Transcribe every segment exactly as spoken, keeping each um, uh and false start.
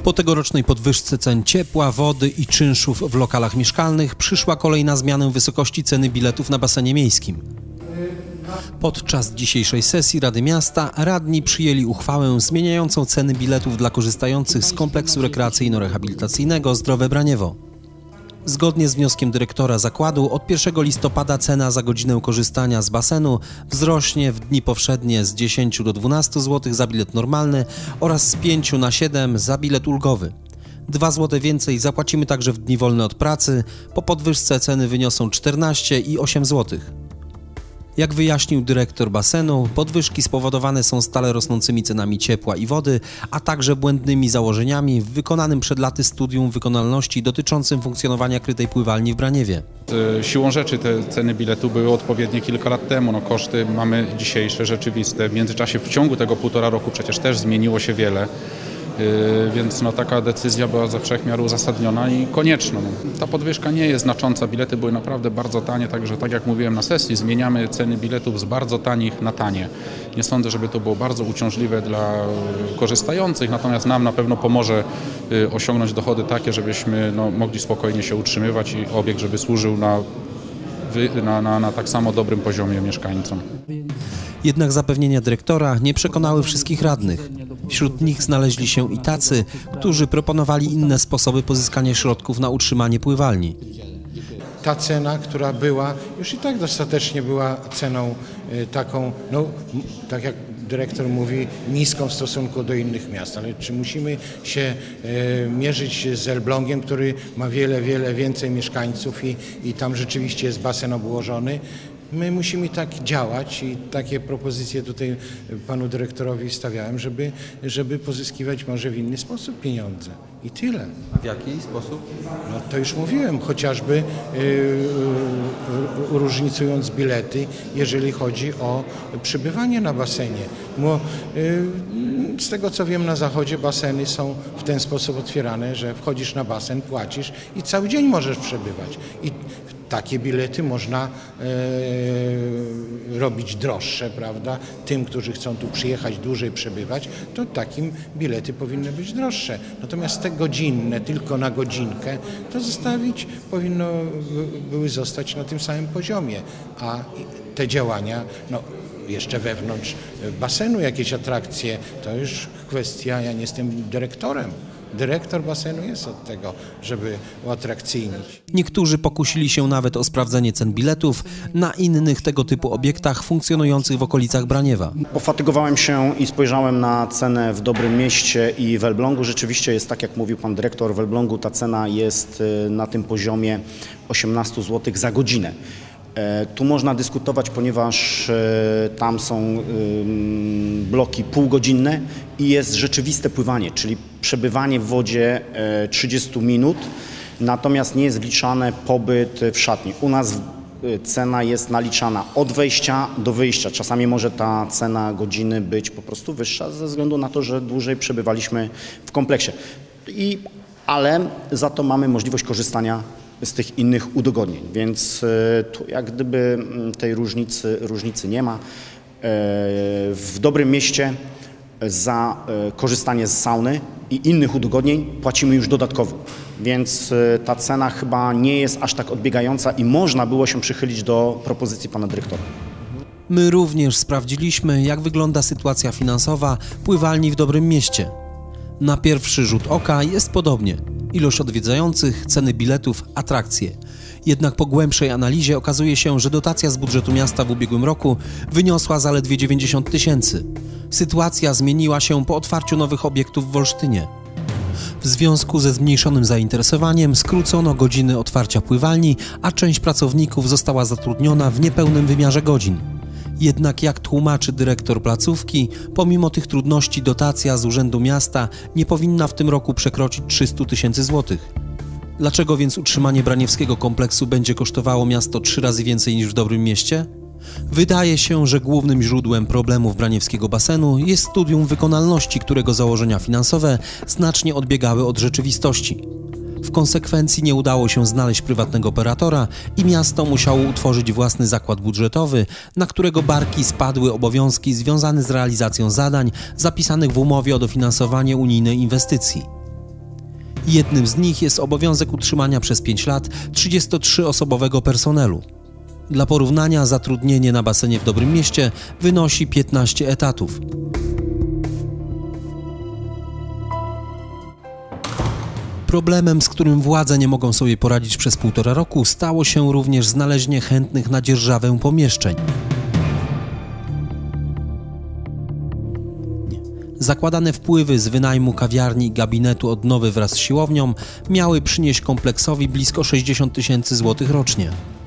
Po tegorocznej podwyżce cen ciepła, wody i czynszów w lokalach mieszkalnych przyszła kolej na zmianę wysokości ceny biletów na basenie miejskim. Podczas dzisiejszej sesji Rady Miasta radni przyjęli uchwałę zmieniającą ceny biletów dla korzystających z kompleksu rekreacyjno-rehabilitacyjnego Zdrowe Braniewo. Zgodnie z wnioskiem dyrektora zakładu od pierwszego listopada cena za godzinę korzystania z basenu wzrośnie w dni powszednie z dziesięciu do dwunastu złotych za bilet normalny oraz z pięciu na siedem za bilet ulgowy. dwa złote więcej zapłacimy także w dni wolne od pracy. Po podwyżce ceny wyniosą czternaście i osiem złotych. Jak wyjaśnił dyrektor basenu, podwyżki spowodowane są stale rosnącymi cenami ciepła i wody, a także błędnymi założeniami w wykonanym przed laty studium wykonalności dotyczącym funkcjonowania krytej pływalni w Braniewie. Siłą rzeczy te ceny biletu były odpowiednie kilka lat temu. No, koszty mamy dzisiejsze, rzeczywiste. W międzyczasie, w ciągu tego półtora roku przecież też zmieniło się wiele. Yy, więc no, taka decyzja była ze wszech miar uzasadniona i konieczna. No. Ta podwyżka nie jest znacząca, bilety były naprawdę bardzo tanie, także tak jak mówiłem na sesji, zmieniamy ceny biletów z bardzo tanich na tanie. Nie sądzę, żeby to było bardzo uciążliwe dla korzystających, natomiast nam na pewno pomoże yy, osiągnąć dochody takie, żebyśmy no, mogli spokojnie się utrzymywać i obiekt, żeby służył na, na, na, na tak samo dobrym poziomie mieszkańcom. Jednak zapewnienia dyrektora nie przekonały wszystkich radnych. Wśród nich znaleźli się i tacy, którzy proponowali inne sposoby pozyskania środków na utrzymanie pływalni. Ta cena, która była, już i tak dostatecznie była ceną taką, no tak jak dyrektor mówi, niską w stosunku do innych miast. Ale czy musimy się e, mierzyć z Elblągiem, który ma wiele, wiele więcej mieszkańców i, i tam rzeczywiście jest basen obłożony? My musimy tak działać i takie propozycje tutaj panu dyrektorowi stawiałem, żeby, żeby pozyskiwać może w inny sposób pieniądze. I tyle. A w jaki sposób? No to już mówiłem, chociażby yy, yy, różnicując bilety, jeżeli chodzi o przebywanie na basenie. Bo yy, z tego co wiem, na zachodzie baseny są w ten sposób otwierane, że wchodzisz na basen, płacisz i cały dzień możesz przebywać. I takie bilety można e, robić droższe, prawda? Tym, którzy chcą tu przyjechać dłużej przebywać, to takim bilety powinny być droższe. Natomiast te godzinne, tylko na godzinkę, to zostawić powinno były zostać na tym samym poziomie, a te działania, no, jeszcze wewnątrz basenu jakieś atrakcje, to już kwestia, ja nie jestem dyrektorem. Dyrektor basenu jest od tego, żeby uatrakcyjnić. Niektórzy pokusili się nawet o sprawdzenie cen biletów na innych tego typu obiektach funkcjonujących w okolicach Braniewa. Pofatygowałem się i spojrzałem na cenę w Dobrym Mieście i w Elblągu. Rzeczywiście jest tak, jak mówił pan dyrektor, w Elblągu ta cena jest na tym poziomie osiemnaście złotych za godzinę. Tu można dyskutować, ponieważ tam są bloki półgodzinne i jest rzeczywiste pływanie, czyli przebywanie w wodzie trzydzieści minut, natomiast nie jest wliczany pobyt w szatni. U nas cena jest naliczana od wejścia do wyjścia. Czasami może ta cena godziny być po prostu wyższa ze względu na to, że dłużej przebywaliśmy w kompleksie. I, ale za to mamy możliwość korzystania z tych innych udogodnień, więc tu jak gdyby tej różnicy, różnicy nie ma. W Dobrym Mieście za korzystanie z sauny i innych udogodnień płacimy już dodatkowo, więc ta cena chyba nie jest aż tak odbiegająca i można było się przychylić do propozycji pana dyrektora. My również sprawdziliśmy, jak wygląda sytuacja finansowa pływalni w Dobrym Mieście. Na pierwszy rzut oka jest podobnie. Ilość odwiedzających, ceny biletów, atrakcje. Jednak po głębszej analizie okazuje się, że dotacja z budżetu miasta w ubiegłym roku wyniosła zaledwie dziewięćdziesiąt tysięcy. Sytuacja zmieniła się po otwarciu nowych obiektów w Olsztynie. W związku ze zmniejszonym zainteresowaniem skrócono godziny otwarcia pływalni, a część pracowników została zatrudniona w niepełnym wymiarze godzin. Jednak jak tłumaczy dyrektor placówki, pomimo tych trudności dotacja z Urzędu Miasta nie powinna w tym roku przekroczyć trzystu tysięcy złotych. Dlaczego więc utrzymanie braniewskiego kompleksu będzie kosztowało miasto trzy razy więcej niż w Dobrym Mieście? Wydaje się, że głównym źródłem problemów braniewskiego basenu jest studium wykonalności, którego założenia finansowe znacznie odbiegały od rzeczywistości. W konsekwencji nie udało się znaleźć prywatnego operatora i miasto musiało utworzyć własny zakład budżetowy, na którego barki spadły obowiązki związane z realizacją zadań zapisanych w umowie o dofinansowanie unijnej inwestycji. Jednym z nich jest obowiązek utrzymania przez pięć lat trzydziestotrzyosobowego personelu. Dla porównania zatrudnienie na basenie w Dobrym Mieście wynosi piętnaście etatów. Problemem, z którym władze nie mogą sobie poradzić przez półtora roku, stało się również znalezienie chętnych na dzierżawę pomieszczeń. Zakładane wpływy z wynajmu kawiarni i gabinetu odnowy wraz z siłownią miały przynieść kompleksowi blisko sześćdziesiąt tysięcy złotych rocznie.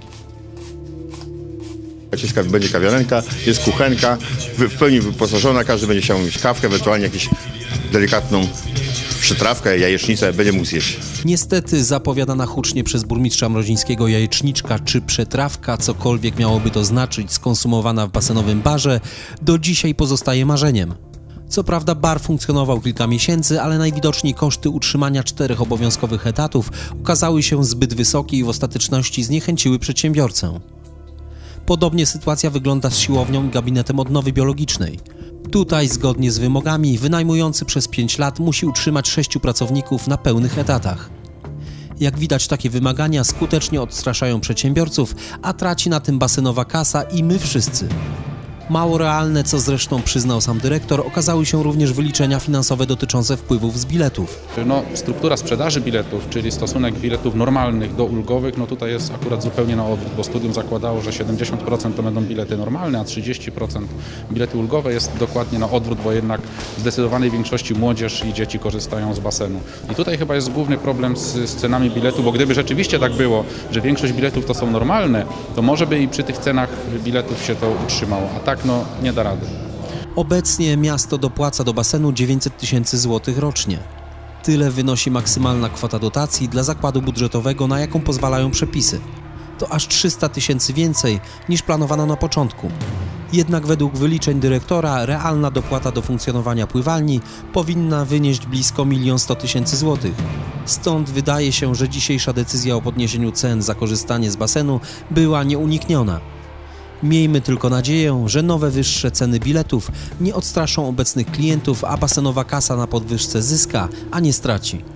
Będzie kawiarenka, jest kuchenka, w pełni wyposażona, każdy będzie chciał mieć kawkę, ewentualnie jakąś delikatną przytrawkę, jajecznicę, będzie mógł zjeść. Niestety zapowiadana hucznie przez burmistrza Mrozińskiego jajeczniczka czy przetrawka, cokolwiek miałoby to znaczyć, skonsumowana w basenowym barze, do dzisiaj pozostaje marzeniem. Co prawda bar funkcjonował kilka miesięcy, ale najwidoczniej koszty utrzymania czterech obowiązkowych etatów okazały się zbyt wysokie i w ostateczności zniechęciły przedsiębiorcę. Podobnie sytuacja wygląda z siłownią i gabinetem odnowy biologicznej. Tutaj, zgodnie z wymogami, wynajmujący przez pięć lat musi utrzymać sześciu pracowników na pełnych etatach. Jak widać, takie wymagania skutecznie odstraszają przedsiębiorców, a traci na tym basenowa kasa i my wszyscy. Mało realne, co zresztą przyznał sam dyrektor, okazały się również wyliczenia finansowe dotyczące wpływów z biletów. No, struktura sprzedaży biletów, czyli stosunek biletów normalnych do ulgowych, no tutaj jest akurat zupełnie na odwrót, bo studium zakładało, że siedemdziesiąt procent to będą bilety normalne, a trzydzieści procent bilety ulgowe. Jest dokładnie na odwrót, bo jednak w zdecydowanej większości młodzież i dzieci korzystają z basenu. I tutaj chyba jest główny problem z, z cenami biletu, bo gdyby rzeczywiście tak było, że większość biletów to są normalne, to może by i przy tych cenach biletów się to utrzymało, a tak no nie da rady. Obecnie miasto dopłaca do basenu dziewięćset tysięcy złotych rocznie. Tyle wynosi maksymalna kwota dotacji dla zakładu budżetowego, na jaką pozwalają przepisy. To aż trzysta tysięcy więcej niż planowano na początku. Jednak według wyliczeń dyrektora realna dopłata do funkcjonowania pływalni powinna wynieść blisko milion sto tysięcy złotych. Stąd wydaje się, że dzisiejsza decyzja o podniesieniu cen za korzystanie z basenu była nieunikniona. Miejmy tylko nadzieję, że nowe wyższe ceny biletów nie odstraszą obecnych klientów, a basenowa kasa na podwyżce zyska, a nie straci.